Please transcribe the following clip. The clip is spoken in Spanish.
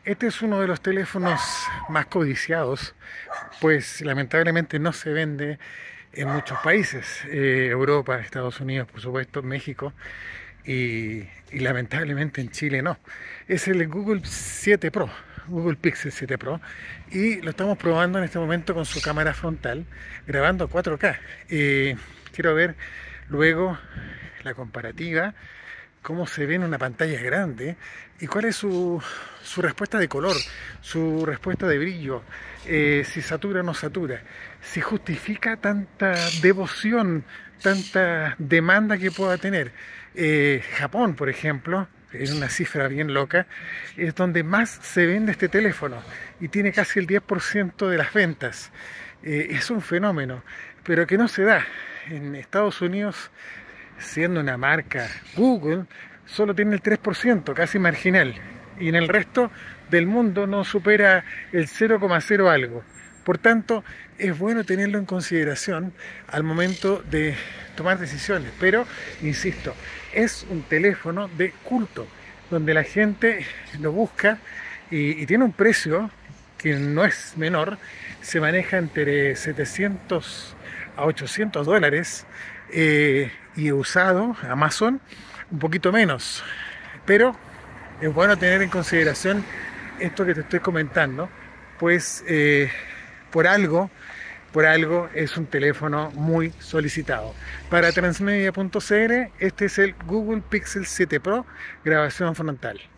Este es uno de los teléfonos más codiciados, pues lamentablemente no se vende en muchos países, Europa, Estados Unidos, por supuesto, México y lamentablemente en Chile no. Es el Google 7 Pro, Google Pixel 7 Pro, y lo estamos probando en este momento con su cámara frontal, grabando a 4K. Quiero ver luego la comparativa, cómo se ve en una pantalla grande y cuál es su respuesta de color, su respuesta de brillo, si satura o no satura, si justifica tanta devoción, tanta demanda que pueda tener. Japón, por ejemplo, es una cifra bien loca, es donde más se vende este teléfono y tiene casi el 10% de las ventas. Es un fenómeno, pero que no se da. En Estados Unidos, siendo una marca Google, solo tiene el 3%, casi marginal, y en el resto del mundo no supera el 0,0 algo. Por tanto, es bueno tenerlo en consideración al momento de tomar decisiones, pero, insisto, es un teléfono de culto, donde la gente lo busca y tiene un precio que no es menor, se maneja entre 700 a 800 dólares, y usado Amazon un poquito menos, pero es bueno tener en consideración esto que te estoy comentando, pues por algo es un teléfono muy solicitado. Para Transmedia.cl, este es el Google Pixel 7 Pro, grabación frontal.